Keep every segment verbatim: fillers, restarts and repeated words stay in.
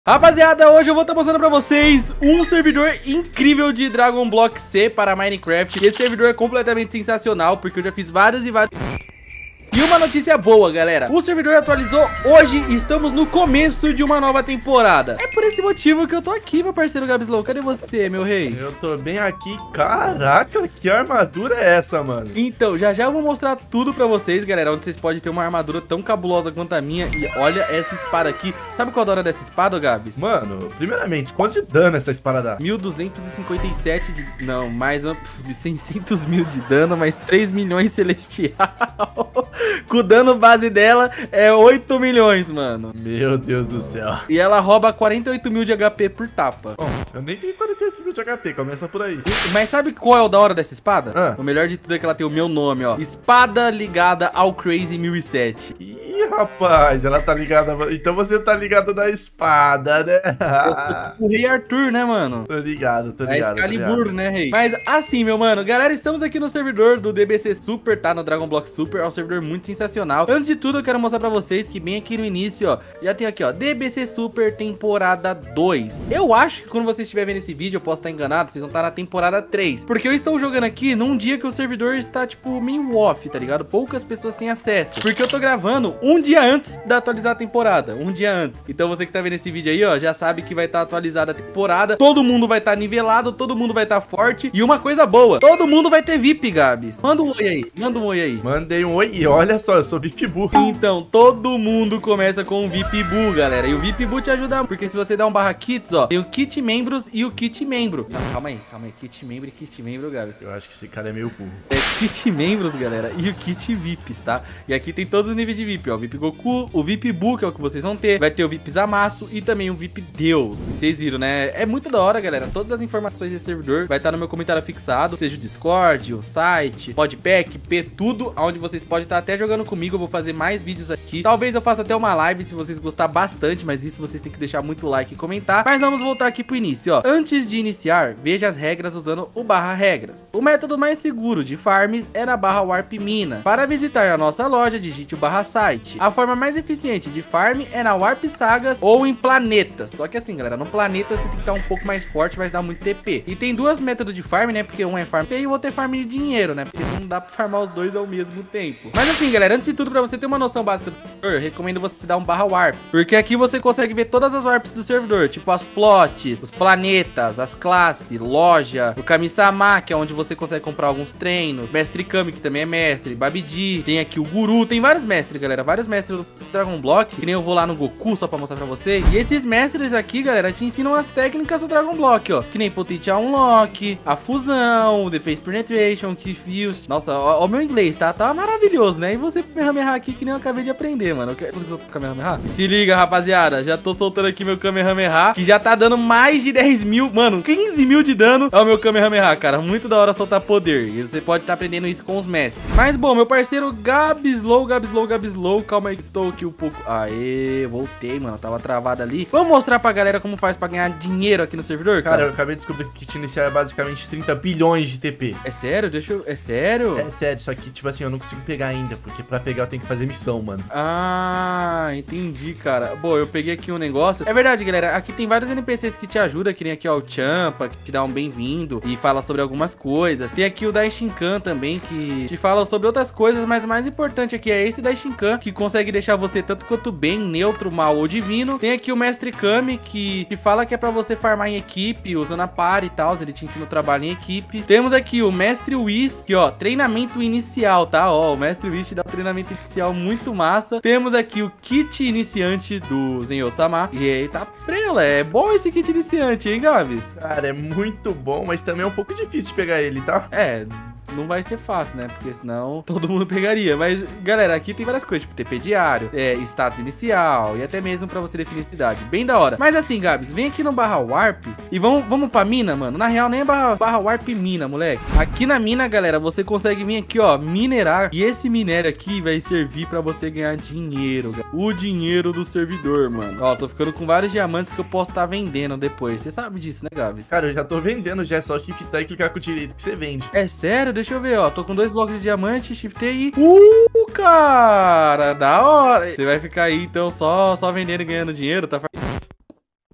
Rapaziada, hoje eu vou estar mostrando pra vocês um servidor incrível de Dragon Block C para Minecraft. Esse servidor é completamente sensacional, porque eu já fiz vários e vários... E uma notícia boa, galera, o servidor atualizou hoje e estamos no começo de uma nova temporada. É por esse motivo que eu tô aqui, meu parceiro Gabslow. Cadê você, meu rei? Eu tô bem aqui. Caraca, que armadura é essa, mano? Então, já já eu vou mostrar tudo pra vocês, galera, onde vocês podem ter uma armadura tão cabulosa quanto a minha. E olha essa espada aqui. Sabe qual é a hora dessa espada, Gabs? Mano, primeiramente, quanto de dano essa espada dá? mil duzentos e cinquenta e sete de... Não, mais seiscentos mil de dano, mais três milhões celestial. Com o dano base dela é oito milhões, mano. Meu Deus do céu. E ela rouba quarenta e oito mil de H P por tapa. Bom, eu nem tenho quarenta e oito mil de H P, começa por aí. Mas sabe qual é o da hora dessa espada? Ah. O melhor de tudo é que ela tem o meu nome, ó. Espada ligada ao Crazy mil e sete. Ih, rapaz, ela tá ligada... Então você tá ligado na espada, né? O Rei Arthur, né, mano? Tô ligado, tô É ligado. Excalibur, né, rei? Mas assim, meu mano, galera, estamos aqui no servidor do D B C Super, tá? No Dragon Block Super, é um servidor muito sensacional. Antes de tudo, eu quero mostrar pra vocês que bem aqui no início, ó, já tem aqui, ó, D B C Super temporada dois. Eu acho que quando vocês estiverem vendo esse vídeo, eu posso estar enganado, vocês vão estar na temporada três. Porque eu estou jogando aqui num dia que o servidor está, tipo, meio off, tá ligado? Poucas pessoas têm acesso. Porque eu tô gravando um dia antes da atualizar a temporada. Um dia antes. Então você que tá vendo esse vídeo aí, ó, já sabe que vai estar atualizada a temporada. Todo mundo vai estar nivelado, todo mundo vai estar forte. E uma coisa boa, todo mundo vai ter V I P, Gabs. Manda um oi aí, manda um oi aí. Mandei um oi e olha só, eu sou V I P Bu. Então, todo mundo começa com o V I P Bu, galera. E o V I P Bu te ajuda, porque se você der um barra kits, ó, tem o kit membros e o kit membro. Não, calma aí, calma aí. Kit membro e kit membro, Gabs. Eu acho que esse cara é meio burro. É kit membros, galera, e o kit V I Ps, tá? E aqui tem todos os níveis de V I P, ó. O V I P Goku, o V I P Bu, que é o que vocês vão ter. Vai ter o V I P Zamasu e também o V I P Deus. E vocês viram, né? É muito da hora, galera. Todas as informações desse servidor vai estar no meu comentário fixado. Seja o Discord, o site, Podpack, P, tudo. Onde vocês podem estar até jogando comigo. Eu vou fazer mais vídeos aqui. Talvez eu faça até uma live se vocês gostarem bastante. Mas isso vocês têm que deixar muito like e comentar. Mas vamos voltar aqui pro início, ó. Antes de iniciar, veja as regras usando o barra regras. O método mais seguro de farms é na barra Warp Mina. Para visitar a nossa loja, digite o barra site. A forma mais eficiente de farm é na Warp Sagas ou em planetas. Só que assim, galera, no planeta você tem que estar um pouco mais forte, vai dar muito T P. E tem duas métodos de farm, né? Porque um é farm P e o outro é farm de dinheiro, né? Porque não dá pra farmar os dois ao mesmo tempo. Mas assim, galera, antes de tudo, pra você ter uma noção básica do servidor, eu recomendo você dar um barra warp. Porque aqui você consegue ver todas as warps do servidor, tipo as plots, os planetas, as classes, loja, o Kami-sama, que é onde você consegue comprar alguns treinos, Mestre Kami, que também é mestre, Babidi, tem aqui o Guru, tem vários mestres, galera, vários mestres do Dragon Block, que nem eu vou lá no Goku só pra mostrar pra vocês. E esses mestres aqui, galera, te ensinam as técnicas do Dragon Block, ó, que nem Potential Unlock, a fusão, The Face Penetration, Key Fuse. Nossa, ó, ó, o meu inglês, tá? Tá maravilhoso, né? E você Kamehameha aqui que nem eu acabei de aprender, mano. Você soltou o Kamehameha? Se liga, rapaziada, já tô soltando aqui meu Kamehameha, que já tá dando mais de dez mil, mano, quinze mil de dano ao meu Kamehameha, cara. Muito da hora soltar poder. E você pode estar tá aprendendo isso com os mestres. Mas, bom, meu parceiro Gabslow, Gabslow, Gabslow, calma aí que estou aqui um pouco... Aê, voltei, mano, tava travado ali. Vamos mostrar pra galera como faz pra ganhar dinheiro aqui no servidor, cara? Cara, eu acabei de descobrir que o kit inicial é basicamente trinta bilhões de T P. É sério? Deixa eu... É sério? É sério, só que, tipo assim, eu não consigo pegar ainda, porque pra pegar eu tenho que fazer missão, mano. Ah, entendi, cara. Bom, eu peguei aqui um negócio. É verdade, galera, aqui tem vários N P Cs que te ajudam, que nem aqui, ó, o Champa, que te dá um bem-vindo e fala sobre algumas coisas. Tem aqui o Daishinkan também, que te fala sobre outras coisas, mas o mais importante aqui é esse Daishinkan, que consegue deixar você tanto quanto bem, neutro, mal ou divino. Tem aqui o Mestre Kami, que te fala que é pra você farmar em equipe, usando a par e tal, ele te ensina o trabalho em equipe. Temos aqui o Mestre Whis, que, ó, treinamento inicial, tá? Ó, o Mestre Whis te dá um treinamento inicial muito massa. Temos aqui o kit iniciante do Zenyo-sama. E aí tá prela, é bom esse kit iniciante, hein, Gabs? Cara, é muito bom, mas também é um pouco difícil de pegar ele, tá? É... Não vai ser fácil, né? Porque senão todo mundo pegaria. Mas, galera, aqui tem várias coisas, tipo T P diário, é, status inicial e até mesmo pra você definir cidade. Bem da hora. Mas assim, Gabs, vem aqui no barra warps e vamos, vamos pra mina, mano. Na real, nem é barra, barra warp mina, moleque. Aqui na mina, galera, você consegue vir aqui, ó, minerar. E esse minério aqui vai servir pra você ganhar dinheiro, galera. O dinheiro do servidor, mano. Ó, tô ficando com vários diamantes que eu posso estar tá vendendo depois. Você sabe disso, né, Gabs? Cara, eu já tô vendendo, já é só shiftar e clicar com o direito que você vende. É sério? Deixa eu ver, ó. Tô com dois blocos de diamante, shiftei e... Uh, cara! Da hora! Você vai ficar aí, então, só, só vendendo e ganhando dinheiro, tá?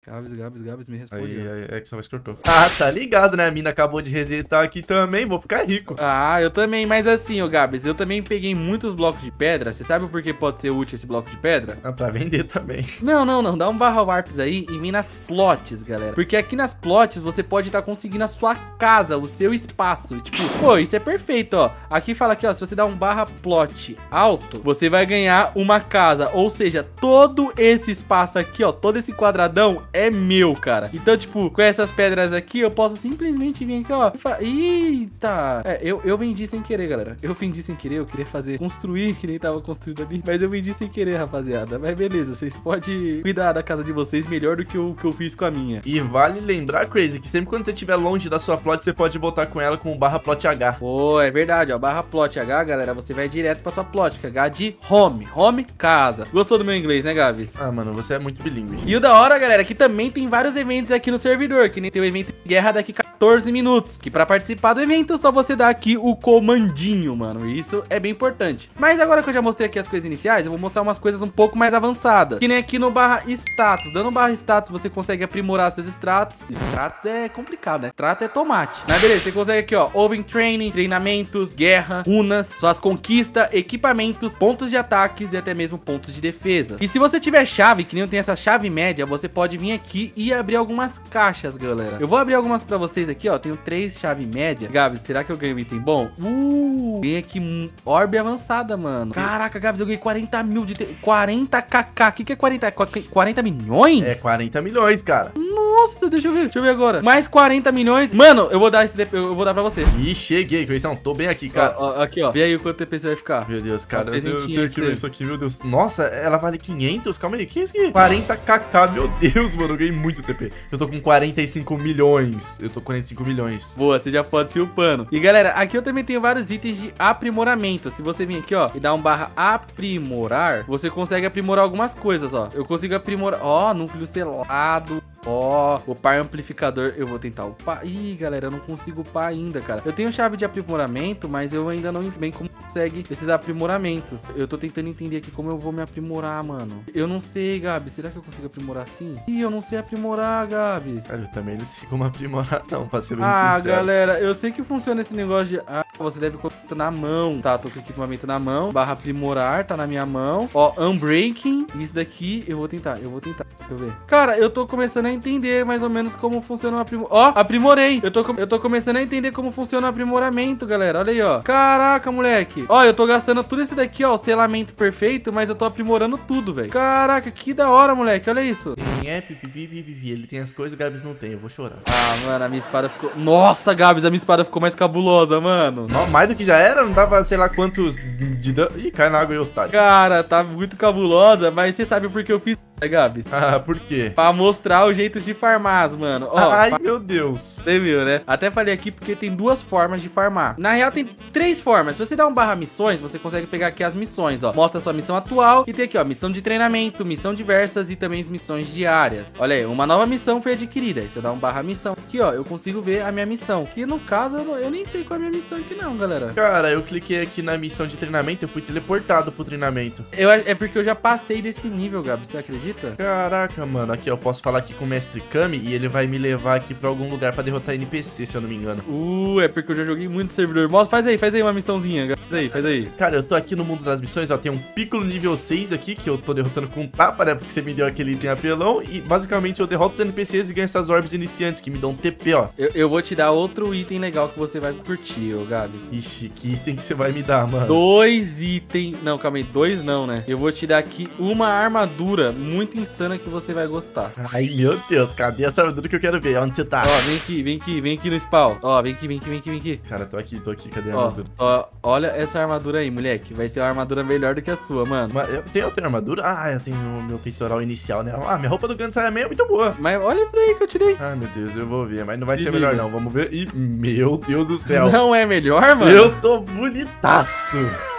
Gabs, Gabs, Gabs, me responde. Aí, aí, é que só vai cortou. Ah, tá ligado, né? A mina acabou de resetar aqui também, vou ficar rico. Ah, eu também, mas assim, ô Gabs, eu também peguei muitos blocos de pedra. Você sabe por que pode ser útil esse bloco de pedra? Ah, pra vender também. Não, não, não, dá um barra warps aí e vem nas plots, galera. Porque aqui nas plots você pode estar tá conseguindo a sua casa, o seu espaço. E, tipo, pô, isso é perfeito, ó. Aqui fala aqui, ó, se você dá um barra plot alto, você vai ganhar uma casa. Ou seja, todo esse espaço aqui, ó, todo esse quadradão é meu, cara. Então, tipo, com essas pedras aqui, eu posso simplesmente vir aqui, ó. E falar, eita! É, eu, eu vendi sem querer, galera. Eu vendi sem querer, eu queria fazer, construir, que nem tava construído ali. Mas eu vendi sem querer, rapaziada. Mas beleza, vocês podem cuidar da casa de vocês melhor do que o que eu fiz com a minha. E vale lembrar, Crazy, que sempre quando você estiver longe da sua plot, você pode voltar com ela com o barra plot H. Pô, é verdade, ó. Barra plot H, galera, você vai direto pra sua plot, que é H de home. Home, casa. Gostou do meu inglês, né, Gabs? Ah, mano, você é muito bilíngue. E o da hora, galera, que também tem vários eventos aqui no servidor, que nem tem o evento de guerra daqui quatorze minutos, que pra participar do evento, só você dá aqui o comandinho, mano. E isso é bem importante. Mas agora que eu já mostrei aqui as coisas iniciais, eu vou mostrar umas coisas um pouco mais avançadas. Que nem aqui no barra status. Dando barra status, você consegue aprimorar seus extratos. Extratos é complicado, né? Extrato é tomate. Mas beleza, você consegue aqui, ó, Oven Training, treinamentos, guerra, runas, suas conquistas, equipamentos, pontos de ataques e até mesmo pontos de defesa. E se você tiver chave, que nem eu tenho essa chave média, você pode vir aqui e abrir algumas caixas, galera. Eu vou abrir algumas pra vocês aqui, ó. Tenho três chave média. Gabi, será que eu ganho um item bom? Uh, ganhei aqui um orbe avançada, mano. Caraca, Gabi, eu ganhei quarenta mil de... Te... quarenta kk. O que que é quarenta? quarenta milhões? É quarenta milhões, cara. Nossa, deixa eu ver. Deixa eu ver agora. Mais quarenta milhões. Mano, eu vou dar esse... De... Eu vou dar pra você. Ih, cheguei, Creyson. Tô bem aqui, cara. Ó, ó, aqui, ó. Vê aí o quanto T P você vai ficar. Meu Deus, cara. Um Eu tenho, eu tenho que você. ver isso aqui, meu Deus. Nossa, ela vale quinhentos? Calma aí. Que é isso aqui? quarenta kk. Meu Deus, mano. Eu ganhei muito T P. Eu tô com quarenta e cinco milhões. Eu tô com quarenta e cinco milhões. Boa, você já pode se upando. E galera, aqui eu também tenho vários itens de aprimoramento. Se você vir aqui, ó, e dar um barra aprimorar, você consegue aprimorar algumas coisas, ó. Eu consigo aprimorar, ó, núcleo selado. Ó, upar amplificador. Eu vou tentar upar. Ih, galera, eu não consigo upar ainda, cara. Eu tenho chave de aprimoramento, mas eu ainda não entendo bem como consegue esses aprimoramentos. Eu tô tentando entender aqui como eu vou me aprimorar, mano. Eu não sei, Gabi. Será que eu consigo aprimorar assim? Ih, eu não sei aprimorar, Gabi. Cara, eu também não sei como aprimorar, não, pra ser bem ah, sincero. galera, eu sei que funciona esse negócio de... Ah, você deve colocar na mão. Tá, tô com o equipamento na mão. Barra aprimorar, tá na minha mão. Ó, unbreaking. Isso daqui, eu vou tentar, eu vou tentar. Deixa eu ver. Cara, eu tô começando a entender mais ou menos como funciona o aprimoramento. Ó, aprimorei. Eu tô, eu tô começando a entender como funciona o aprimoramento, galera. Olha aí, ó. Caraca, moleque. Ó, eu tô gastando tudo isso daqui, ó, o selamento perfeito, mas eu tô aprimorando tudo, velho. Caraca, que da hora, moleque. Olha isso. É, pipipi, pipipi. Ele tem as coisas, o Gabs não tem. Eu vou chorar. Ah, mano, a minha espada ficou... Nossa, Gabs, a minha espada ficou mais cabulosa, mano. Não, mais do que já era? Não dava, sei lá, quantos de dano. Ih, cai na água e otário. Cara, tá muito cabulosa, mas você sabe por que eu fiz isso, Gabs? Ah, por quê? Pra mostrar o jeito de farmar, mano. Ó, Ai, fa... meu Deus. Você viu, né? Até falei aqui porque tem duas formas de farmar. Na real, tem três formas. Se você dá um barra missões, você consegue pegar aqui as missões, ó. Mostra a sua missão atual e tem aqui, ó, missão de treinamento, missão diversas e também as missões diárias. Olha aí, uma nova missão foi adquirida. Aí se eu dar um barra missão aqui, ó, eu consigo ver a minha missão. Que no caso, eu, não, eu nem sei qual é a minha missão aqui não, galera. Cara, eu cliquei aqui na missão de treinamento, eu fui teleportado pro treinamento. Eu, é porque eu já passei desse nível, Gabi, você acredita? Caraca, mano, aqui eu posso falar aqui com o Mestre Kami e ele vai me levar aqui pra algum lugar pra derrotar N P C, se eu não me engano. Uh, é porque eu já joguei muito servidor. Mostra, faz aí, faz aí uma missãozinha, faz aí, faz aí. Cara, eu tô aqui no mundo das missões, ó, tem um Piccolo nível seis aqui, que eu tô derrotando com tapa, né, porque você me deu aquele item apelão, e basicamente eu derroto os N P Cs e ganho essas orbes iniciantes, que me dão T P, ó. Eu, eu vou te dar outro item legal que você vai curtir, ô Gabs. Ixi, que item que você vai me dar, mano? Dois itens, não, calma aí, dois não, né? Eu vou te dar aqui uma armadura muito insana que você vai gostar. Ai, meu Deus, cadê essa armadura que eu quero ver? Onde você tá? Ó, vem aqui, vem aqui, vem aqui no spawn. Ó, vem aqui, vem aqui, vem aqui, vem aqui. Cara, tô aqui, tô aqui, cadê a Ó, armadura? ó, olha essa armadura aí, moleque. Vai ser uma armadura melhor do que a sua, mano. Mas eu tenho outra armadura? Ah, eu tenho o meu peitoral inicial, né? Ah, minha roupa do Grande Saiyajin é muito boa. Mas olha isso daí que eu tirei. Ah, meu Deus, eu vou ver, mas não vai Se ser liga. melhor não, vamos ver. E, meu Deus do céu. Não é melhor, mano? Eu tô bonitaço.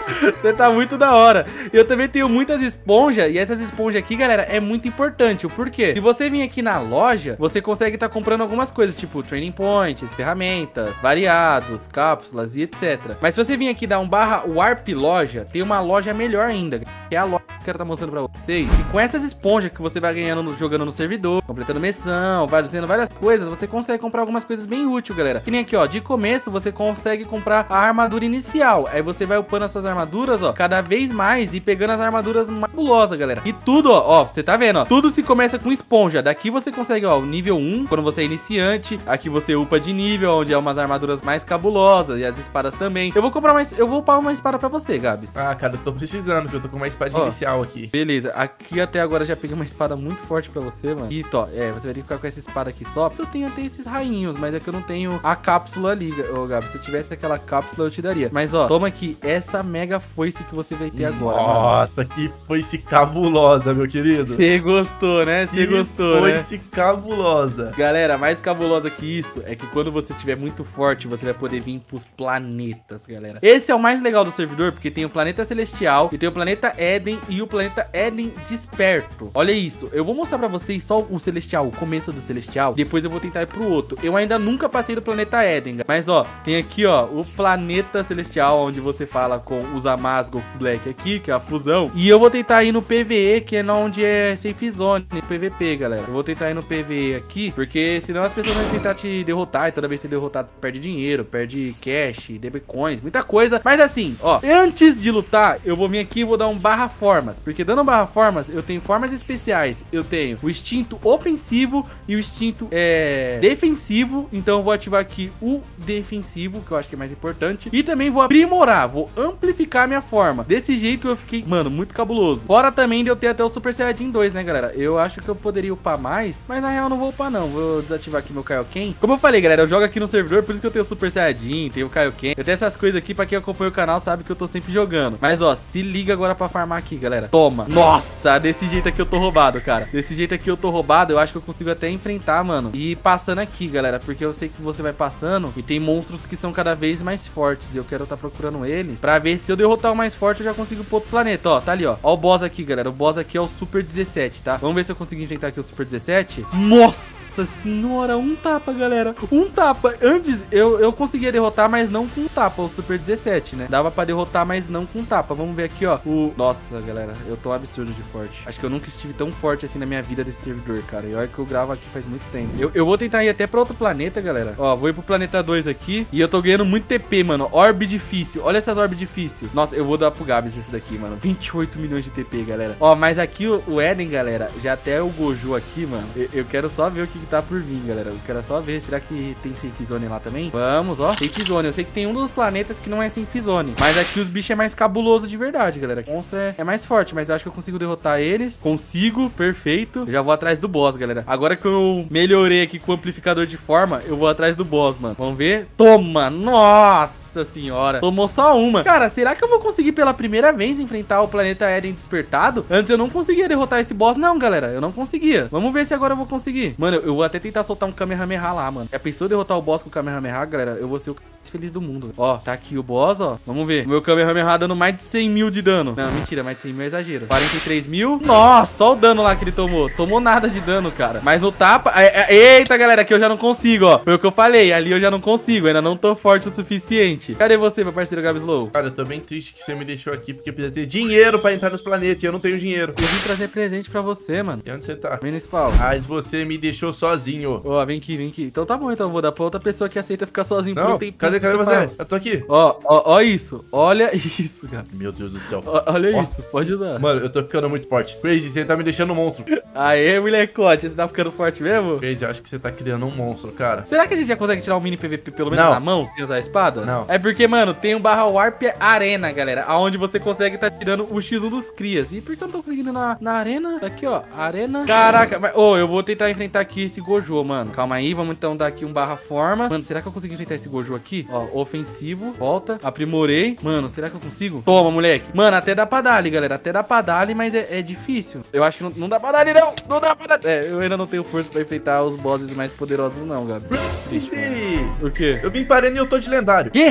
Você tá muito da hora. Eu também tenho muitas esponjas. E essas esponjas aqui, galera, é muito importante. O porquê? Se você vir aqui na loja, você consegue estar tá comprando algumas coisas, tipo training points, ferramentas, variados, cápsulas e etcétera. Mas se você vir aqui dar um barra warp loja, tem uma loja melhor ainda, que é a loja que eu quero estar tá mostrando pra vocês. E com essas esponjas que você vai ganhando, no, jogando no servidor, completando missão, vai fazendo várias coisas, você consegue comprar algumas coisas bem úteis, galera. Que nem aqui, ó, de começo você consegue comprar a armadura inicial. Aí você vai upando as suas armaduras, ó, cada vez mais e pegando as armaduras fabulosas, galera. E tudo, ó, ó, você tá vendo, ó, tudo se começa com esponja. Daqui você consegue, ó, o nível um, quando você é iniciante. Aqui você upa de nível, onde é umas armaduras mais cabulosas e as espadas também. Eu vou comprar mais, eu vou upar uma espada pra você, Gabs. Ah, cara, eu tô precisando, porque eu tô com uma espada ó, inicial aqui. Beleza, aqui até agora já peguei uma espada muito forte pra você, mano. E, ó, é, você vai ter que ficar com essa espada aqui só, porque eu tenho até esses rainhos, mas é que eu não tenho a cápsula ali, ô, Gabs. Se eu tivesse aquela cápsula, eu te daria. Mas, ó, toma aqui essa mega foice que você vai ter agora. Nossa, mano. Que foice cabulosa, meu querido. Você gostou, né? Você gostou, né? Foice cabulosa. Galera, mais cabulosa que isso é que quando você estiver muito forte, você vai poder vir pros planetas, galera. Esse é o mais legal do servidor, porque tem o planeta Celestial, e tem o planeta Éden e o planeta Éden Desperto. Olha isso, eu vou mostrar pra vocês só o Celestial, o começo do Celestial, depois eu vou tentar ir pro outro. Eu ainda nunca passei do planeta Éden, mas ó, tem aqui ó, o planeta Celestial, onde você fala com os Amazgo Black aqui, que é a fusão, e eu vou tentar ir no P V E, que é onde é Safe Zone, P V P, galera. Eu vou tentar ir no P V E aqui, porque senão as pessoas vão tentar te derrotar, e toda vez que você derrotar, perde dinheiro, perde cash, D B coins, muita coisa. Mas assim, ó, antes de lutar, eu vou vir aqui e vou dar um barra formas, porque dando barra formas, eu tenho formas especiais. Eu tenho o instinto ofensivo e o instinto é, defensivo, então eu vou ativar aqui o defensivo, que eu acho que é mais importante, e também vou aprimorar, vou amplificar a minha forma. Desse jeito eu fiquei, mano, muito cabuloso. Fora também de eu ter até o Super Saiyajin dois, né, galera? Eu acho que eu poderia upar mais, mas na real eu não vou upar não. Vou desativar aqui meu Kaioken. Como eu falei, galera, eu jogo aqui no servidor, por isso que eu tenho o Super Saiyajin, tenho o Kaioken. Eu tenho essas coisas aqui, pra quem acompanha o canal sabe que eu tô sempre jogando. Mas ó, se liga agora pra farmar aqui, galera. Toma. Nossa, desse jeito aqui eu tô roubado, cara. Desse jeito aqui eu tô roubado, eu acho que eu consigo até enfrentar, mano. E ir passando aqui, galera, porque eu sei que você vai passando e tem monstros que são cada vez mais fortes. E eu quero tá procurando eles pra ver se eu derrotar o mais forte eu já consigo ir pro outro planeta. Ó, tá ali, ó. Ó o boss aqui, galera. O boss aqui é o Super dezessete, tá? Vamos ver se eu consigo enfrentar aqui o Super dezessete. Nossa senhora, um tapa, galera. Um tapa. Antes eu, eu conseguia derrotar, mas não com um tapa, o Super dezessete, né? Dava pra derrotar, mas não com um tapa. Vamos ver aqui, ó. O... Nossa, galera, eu tô um absurdo de forte. Acho que eu nunca estive tão forte assim na minha vida desse servidor, cara. E olha que eu gravo aqui faz muito tempo. Eu, eu vou tentar ir até pra outro planeta, galera. Ó, vou ir pro planeta dois aqui. E eu tô ganhando muito T P, mano. Orbe difícil. Olha essas orbes difíceis. Nossa, eu vou dar pro Gabs esse daqui, mano. vinte e oito milhões de T P, galera. Ó, mas aqui o, o Éden, galera, já até o Gojo aqui, mano. Eu, eu quero só ver o que, que tá por vir, galera. Eu quero só ver. Será que tem Safe Zone lá também? Vamos, ó. Safe Zone. Eu sei que tem um dos planetas que não é Safe Zone. Mas aqui os bichos é mais cabuloso de verdade, galera. O monstro é, é mais forte, mas eu acho que eu consigo derrotar eles. Consigo, perfeito. Eu já vou atrás do boss, galera. Agora que eu melhorei aqui com o amplificador de forma, eu vou atrás do boss, mano. Vamos ver. Toma! Nossa senhora. Tomou só uma. Cara, será que eu vou conseguir pela primeira vez enfrentar o planeta Éden Despertado? Antes eu não conseguia derrotar esse boss, não, galera. Eu não conseguia. Vamos ver se agora eu vou conseguir. Mano, eu vou até tentar soltar um Kamehameha lá, mano. Já pensou derrotar o boss com o Kamehameha, galera? Eu vou ser o mais feliz do mundo. Ó, tá aqui o boss, ó. Vamos ver. O meu Kamehameha dando mais de cem mil de dano. Não, mentira, mais de cem mil é exagero. quarenta e três mil. Nossa, ó o dano lá que ele tomou. Tomou nada de dano, cara. Mas no tapa... Eita, galera, aqui eu já não consigo, ó. Foi o que eu falei. Ali eu já não consigo. Ainda não tô forte o suficiente. Cadê você, meu parceiro Gabslow? Cara, eu tô bem triste que você me deixou aqui, porque precisa ter dinheiro pra entrar nos planetas e eu não tenho dinheiro. Eu vim trazer presente pra você, mano. E onde você tá? Vem no spawn. Mas você me deixou sozinho. Ó, vem aqui, vem aqui. Então tá bom, então eu vou dar pra outra pessoa que aceita ficar sozinho não, por um tempo. cadê, cadê você? Eu tô aqui. Ó, ó, ó isso. Olha isso, cara. Meu Deus do céu. Ó, olha ó. isso, pode usar. Mano, eu tô ficando muito forte. Crazy, você tá me deixando um monstro. Aê, molecote, você tá ficando forte mesmo? Crazy, eu acho que você tá criando um monstro, cara. Será que a gente já consegue tirar um mini P V P pelo menos não. na mão, sem usar a espada? Não. É porque, mano, tem um barra Warp Arena, galera, aonde você consegue tá tirando o X um dos crias. E por que eu não tô conseguindo na, na arena? Tá aqui, ó, arena. Caraca, mas, ô, oh, eu vou tentar enfrentar aqui esse Gojo, mano. Calma aí, vamos então dar aqui um barra forma. Mano, será que eu consigo enfrentar esse Gojo aqui? Ó, ofensivo, volta, aprimorei. Mano, será que eu consigo? Toma, moleque. Mano, até dá pra dar ali, galera, até dá pra dar ali, mas é, é difícil. Eu acho que não, não dá pra dar ali, não. Não dá pra dar. É, eu ainda não tenho força pra enfrentar os bosses mais poderosos, não, Gabi. Triste, mano. O quê? Eu vim para arena e eu tô de lendário. Quê?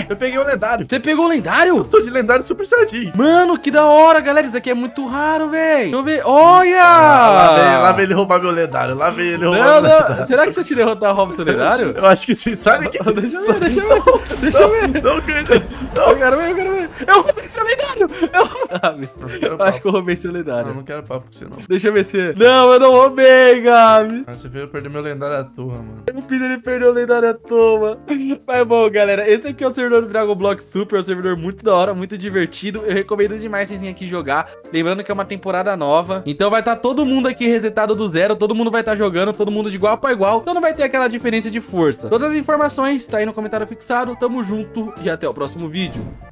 Eu peguei o lendário. Você pegou o lendário? Tô de lendário Super Saiyajin. Mano, que da hora, galera. Isso daqui é muito raro, velho. Deixa eu ver. Olha! Ah, lá, vem, lá vem ele roubar meu lendário. Lá vem ele roubar Não, meu não. lendário. Será que se eu te derrotar, rouba seu lendário? Eu acho que sim. Sabe que... Deixa eu ver, deixa eu ver. Deixa eu ver. Não, Cleiton. Eu quero ver, eu quero ver. Eu roubei seu lendário. Eu, ah, eu papo. acho que eu roubei seu Não, lendário. não quero papo com você, não. Deixa eu ver se... Não, eu não roubei, Gabs. Ah, você veio perder meu lendário à toa, mano. Eu fiz ele perder o lendário à toa. Mas bom, galera, esse aqui é o servidor do Dragon Block Super. É um servidor muito da hora, muito divertido. Eu recomendo demais vocês virem aqui jogar. Lembrando que é uma temporada nova. Então vai estar todo mundo aqui resetado do zero. Todo mundo vai estar jogando, todo mundo de igual para igual. Então não vai ter aquela diferença de força. Todas as informações tá aí no comentário fixado. Tamo junto e até o próximo vídeo.